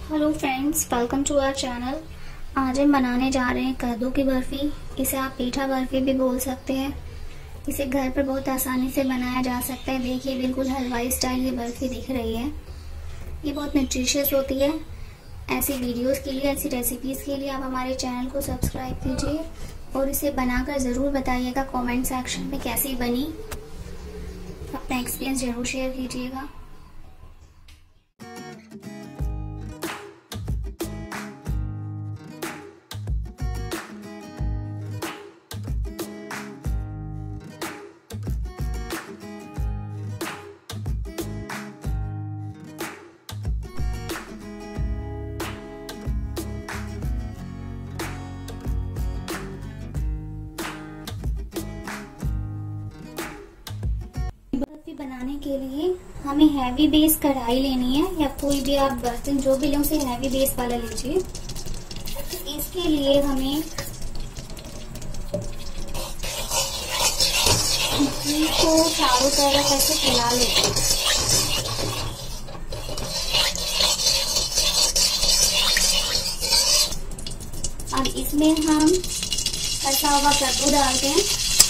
Hello friends, welcome to our channel. आज हम बनाने जा रहे हैं कद्दू की बर्फ़ी। इसे आप पीठा बर्फ़ी भी बोल सकते हैं। इसे घर पर बहुत आसानी से बनाया जा सकता है। देखिए, बिल्कुल हलवाई स्टाइल ये बर्फ़ी दिख रही है। ये बहुत न्यूट्रिशियस होती है। ऐसी वीडियोस के लिए, ऐसी रेसिपीज़ के लिए आप हमारे चैनल को सब्सक्राइब कीजिए और इसे बनाकर ज़रूर बताइएगा कमेंट सेक्शन में कैसी बनी। अपना एक्सपीरियंस ज़रूर शेयर कीजिएगा। बर्फी बनाने के लिए हमें हैवी बेस कढ़ाई लेनी है, या कोई भी आप बर्तन जो भी लें उसे हैवी बेस वाला लीजिए। इसके लिए हमें घी को चारों तरफ ऐसे फैला लेते हैं। अब इसमें हम कटा हुआ कद्दू डालते हैं।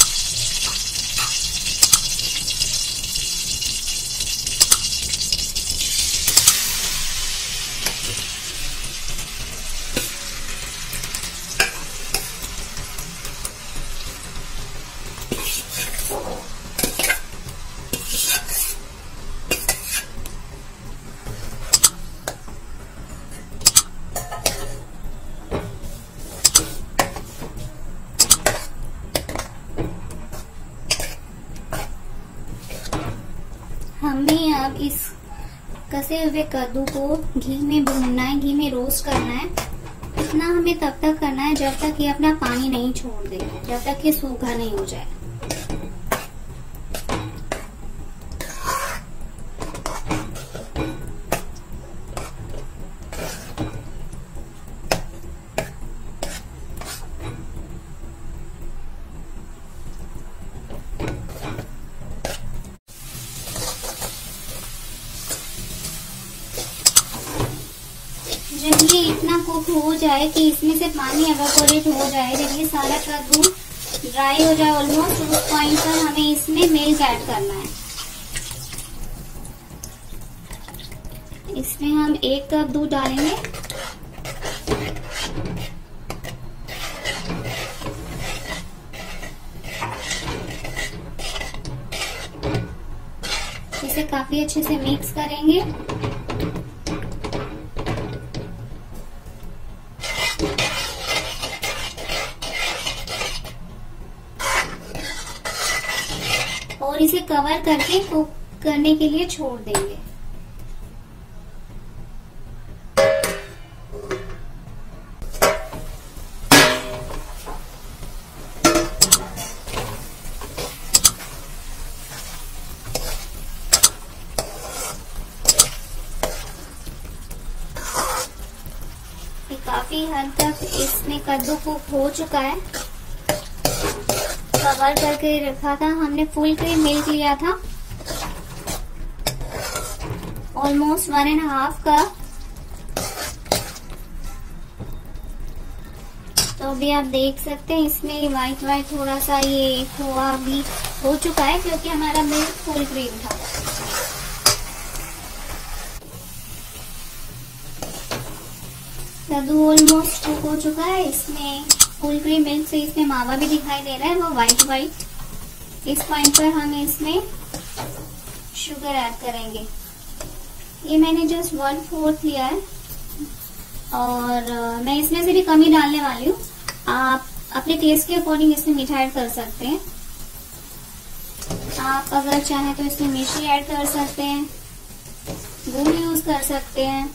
हमें अब इस कसे हुए कद्दू को घी में भूनना है, घी में रोस्ट करना है। इतना हमें तब तक करना है जब तक ये अपना पानी नहीं छोड़ दे, जब तक ये सूखा नहीं हो जाए। जब ये इतना कुक हो जाए कि इसमें से पानी एवापोरेट हो जाए, जब ये सारा कद्दू ड्राई हो जाए ऑलमोस्ट, उस पॉइंट पर हमें इसमें मिल्क ऐड करना है। इसमें हम 1 कप दूध डालेंगे। इसे काफी अच्छे से मिक्स करेंगे। और इसे कवर करके कुक करने के लिए छोड़ देंगे। काफी हद तक इसमें कद्दू कुक हो चुका है। कवर करके रखा था हमने, फुल क्रीम मिल्क लिया था ऑलमोस्ट 1.5 कप। तो अभी आप देख सकते हैं इसमें व्हाइट व्हाइट थोड़ा सा ये खोआ भी हो चुका है, क्योंकि हमारा मिल्क फुल क्रीम था। कद्दू ऑलमोस्ट कुक हो चुका है। इसमें फुल क्रीम मिल्क से इसमें मावा भी दिखाई दे रहा है, वो व्हाइट व्हाइट। इस पॉइंट पर हम इसमें शुगर ऐड करेंगे। ये मैंने जस्ट 1/4 लिया है और मैं इसमें से भी कमी डालने वाली हूँ। आप अपने टेस्ट के अकॉर्डिंग इसमें मीठा ऐड कर सकते हैं। आप अगर चाहें तो इसमें मिश्री ऐड कर सकते हैं, गुड़ यूज कर सकते हैं।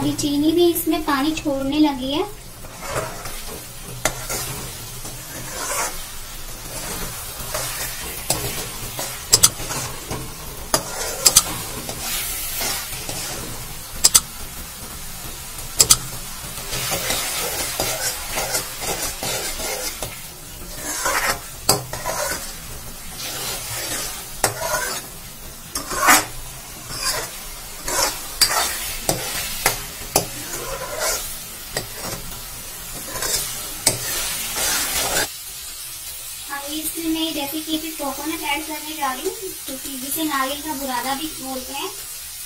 अभी चीनी भी इसमें पानी छोड़ने लगी है। इसमें जैसे कि भी कोकोनट ऐड करने जा रही हूँ, क्योंकि जिसे नारियल का बुरादा भी बोलते हैं।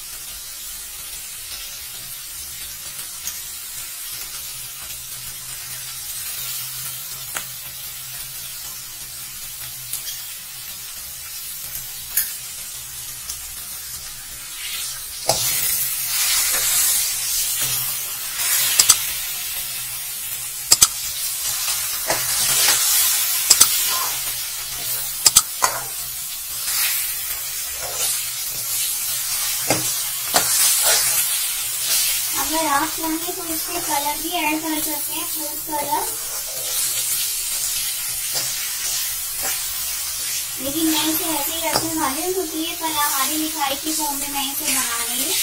अगर आप चाहें तो इसमें कलर भी ऐड कर सकते हैं, फूड कलर, लेकिन मैं इसे ऐसे ही रखने वाली हूँ क्योंकि ये कल हमारी मिठाई की फॉर्म में मैं इसे बना रही हूँ।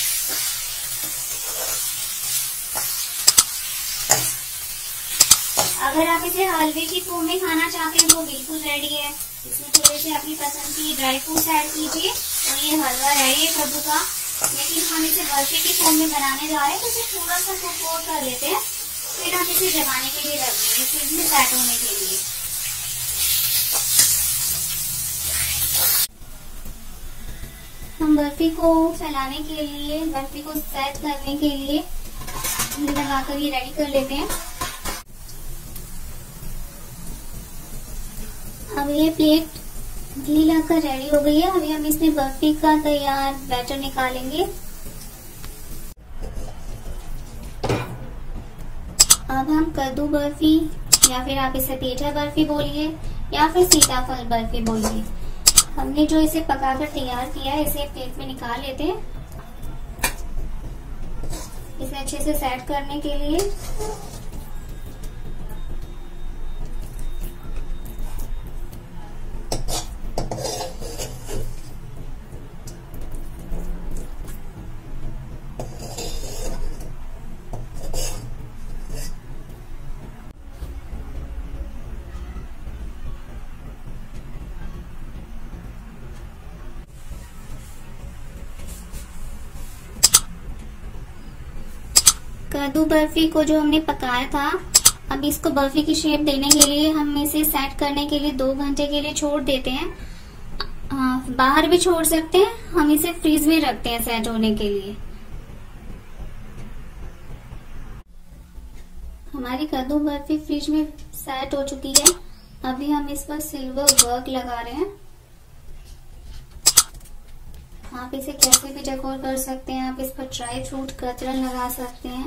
अगर आप इसे हलवे की फॉर्म में खाना चाहते हैं तो बिल्कुल रेडी है। इसमें थोड़े से अपनी पसंद की ड्राई फ्रूट्स ऐड कीजिए और ये हलवा रेडी है कद्दू का। लेकिन हम इसे बर्फी की फॉर्म में बनाने जा रहे हैं तो इसे थोड़ा सा कुक और कर लेते हैं, फिर हम इसे जमाने के लिए रख देंगे फ्रिज में सेट होने के लिए। हम बर्फी को फैलाने के लिए, बर्फी को सेट करने के लिए घी लगाकर ये रेडी कर लेते हैं। अब ये प्लेट घी लगाकर रेडी हो गई है। अभी हम इसमें बर्फी का तैयार बैटर निकालेंगे। अब हम कद्दू बर्फी, या फिर आप इसे पेठा बर्फी बोलिए या फिर सीताफल बर्फी बोलिए, हमने जो इसे पकाकर तैयार किया है इसे प्लेट में निकाल लेते हैं। इसे अच्छे से सेट करने के लिए कद्दू बर्फी को जो हमने पकाया था, अब इसको बर्फी की शेप देने के लिए हम इसे सेट करने के लिए 2 घंटे के लिए छोड़ देते हैं। बाहर भी छोड़ सकते हैं, हम इसे फ्रीज में रखते हैं सेट होने के लिए। हमारी कद्दू बर्फी फ्रिज में सेट हो चुकी है। अभी हम इस पर सिल्वर वर्क लगा रहे हैं। आप इसे कैसे भी डेकोर कर सकते हैं। आप इस पर ड्राई फ्रूट कतरन लगा सकते हैं।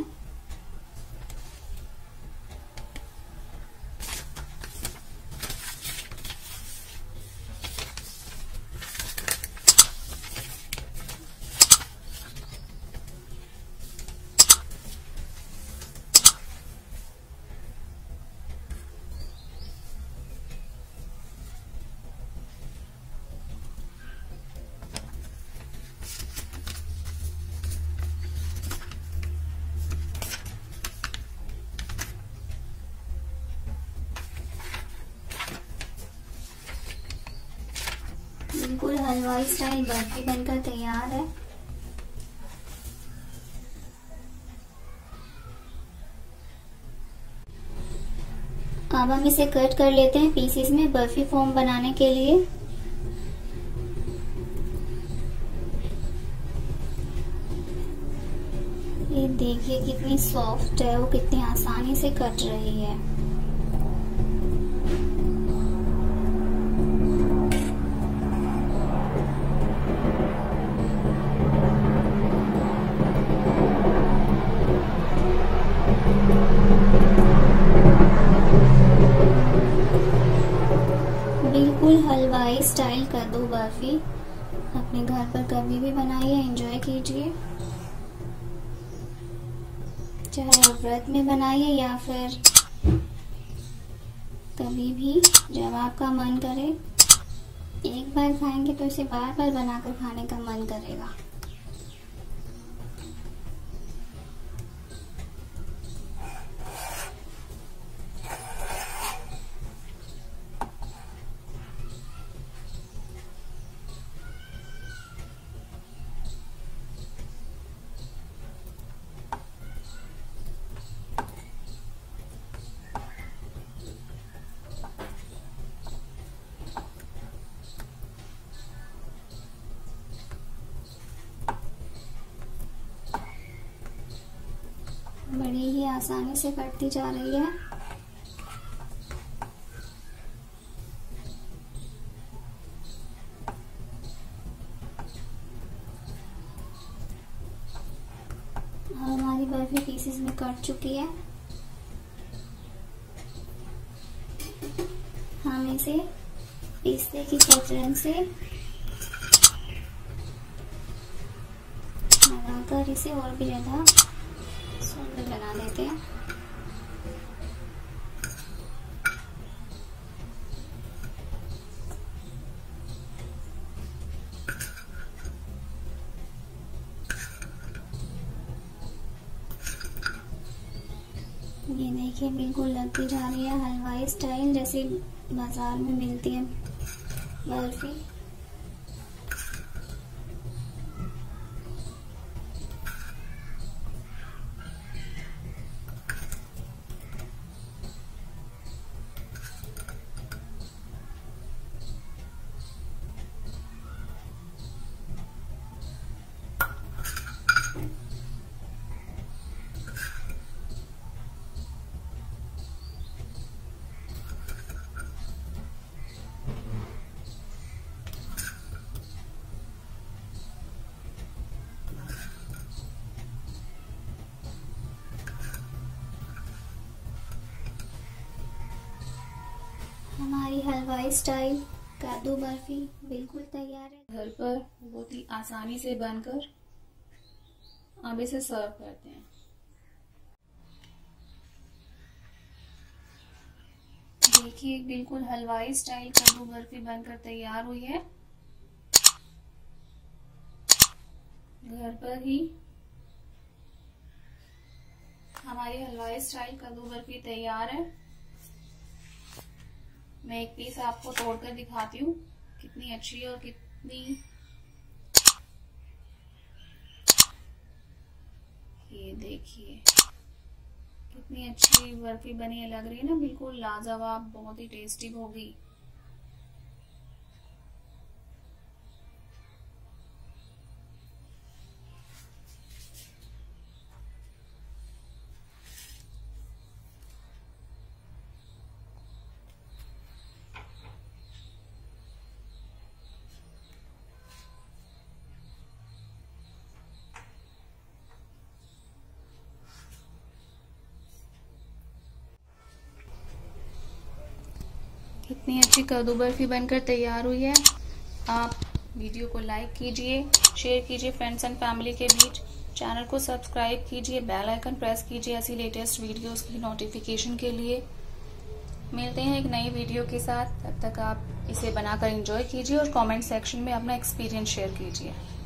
बिल्कुल हलवाई स्टाइल बर्फी बनकर तैयार है। अब हम इसे कट कर लेते हैं पीसेस में बर्फी फॉर्म बनाने के लिए। ये देखिए कितनी सॉफ्ट है, वो कितनी आसानी से कट रही है। बिल्कुल हलवाई स्टाइल कद्दू बर्फी अपने घर पर कभी भी बनाइए, एंजॉय कीजिए। चाहे आप व्रत में बनाइए या फिर कभी भी जब आपका मन करे। एक बार खाएंगे तो इसे बार बार बनाकर खाने का मन करेगा। बड़ी ही आसानी से कटती जा रही है। हमारी बर्फी पीसेस में कट चुकी है। हम इसे पिस्ते की कतरन से लगाकर इसे और भी ज्यादा सुंदर बना देते हैं। ये देखिए बिल्कुल लगती जा रही है हलवाई स्टाइल जैसे बाजार में मिलती है बर्फी। हमारी हलवाई स्टाइल कद्दू बर्फी बिल्कुल तैयार है। घर पर बहुत ही आसानी से बनकर अब इसे सर्व करते हैं। देखिए बिल्कुल हलवाई स्टाइल कद्दू बर्फी बनकर तैयार हुई है। घर पर ही हमारी हलवाई स्टाइल कद्दू बर्फी तैयार है। मैं एक पीस आपको तोड़कर दिखाती हूँ कितनी अच्छी और कितनी, ये देखिए कितनी अच्छी बर्फी बनी है। लग रही है ना बिल्कुल लाजवाब, बहुत ही टेस्टी होगी। कितनी अच्छी कद्दू बर्फी बनकर तैयार हुई है। आप वीडियो को लाइक कीजिए, शेयर कीजिए फ्रेंड्स एंड फैमिली के बीच। चैनल को सब्सक्राइब कीजिए, बेल आइकन प्रेस कीजिए ऐसी लेटेस्ट वीडियोस की नोटिफिकेशन के लिए। मिलते हैं एक नई वीडियो के साथ, तब तक आप इसे बनाकर एंजॉय कीजिए और कमेंट सेक्शन में अपना एक्सपीरियंस शेयर कीजिए।